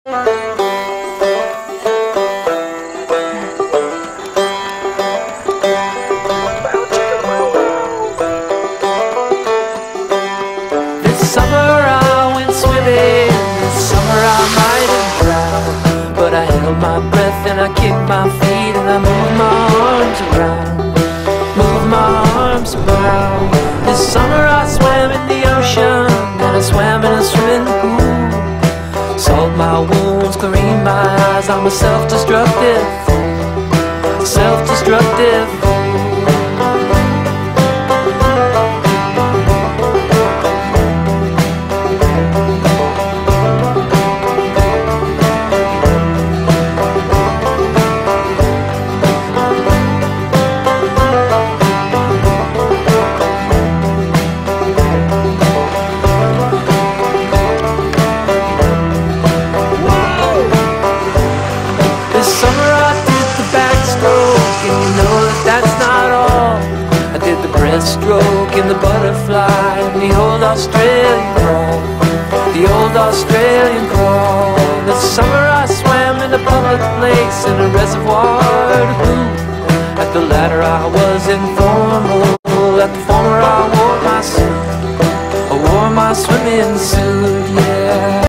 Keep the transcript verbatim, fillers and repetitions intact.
This summer I went swimming, this summer I might have drowned, but I held my breath and I kicked my feet and I moved my arms around, moved my arms around. This summer I swam in the ocean and I swam in a swimming pool. Salted my wounds, cleaned my eyes, I'm a self-destructive, self-destructive stroke in the butterfly and the old Australian crawl, the old Australian crawl. This summer I swam in a public place in a reservoir to boot. At the latter I was informal, at the former I wore my suit, I wore my swimming suit, yeah.